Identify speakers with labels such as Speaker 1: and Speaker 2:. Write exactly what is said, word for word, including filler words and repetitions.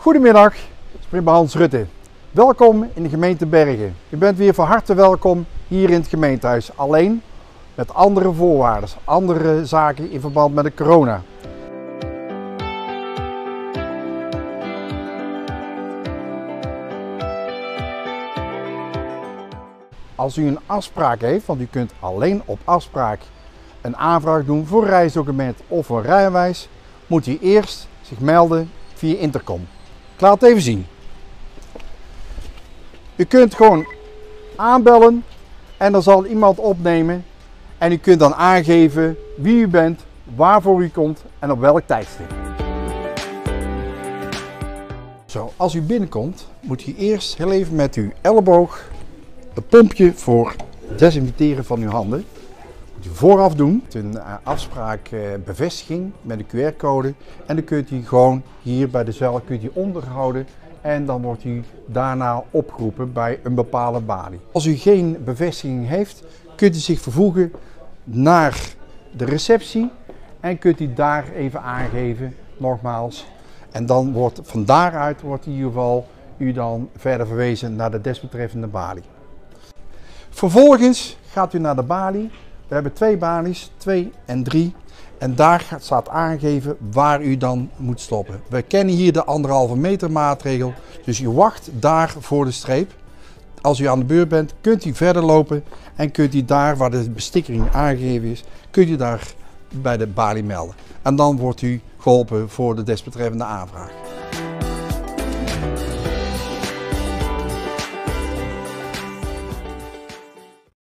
Speaker 1: Goedemiddag, ik ben Hans Rutte. Welkom in de gemeente Bergen. U bent weer van harte welkom hier in het gemeentehuis. Alleen met andere voorwaarden, andere zaken in verband met de corona. Als u een afspraak heeft, want u kunt alleen op afspraak een aanvraag doen voor een reisdocument of een rijbewijs, moet u eerst zich melden via intercom. Ik laat het even zien. U kunt gewoon aanbellen en dan zal iemand opnemen en u kunt dan aangeven wie u bent, waarvoor u komt en op welk tijdstip. Zo, als u binnenkomt moet u eerst heel even met uw elleboog het pompje voor het desinfecteren van uw handen moet u vooraf doen. Een afspraak bevestiging met een Q R-code en dan kunt u gewoon hier bij de cel kunt u onderhouden en dan wordt u daarna opgeroepen bij een bepaalde balie. Als u geen bevestiging heeft, kunt u zich vervoegen naar de receptie en kunt u daar even aangeven, nogmaals. En dan wordt van daaruit wordt in ieder geval u dan verder verwezen naar de desbetreffende balie. Vervolgens gaat u naar de balie. We hebben twee balies, twee en drie. En daar staat aangegeven waar u dan moet stoppen. We kennen hier de anderhalve meter maatregel. Dus u wacht daar voor de streep. Als u aan de beurt bent, kunt u verder lopen. En kunt u daar waar de bestikkering aangegeven is, kunt u daar bij de balie melden. En dan wordt u geholpen voor de desbetreffende aanvraag.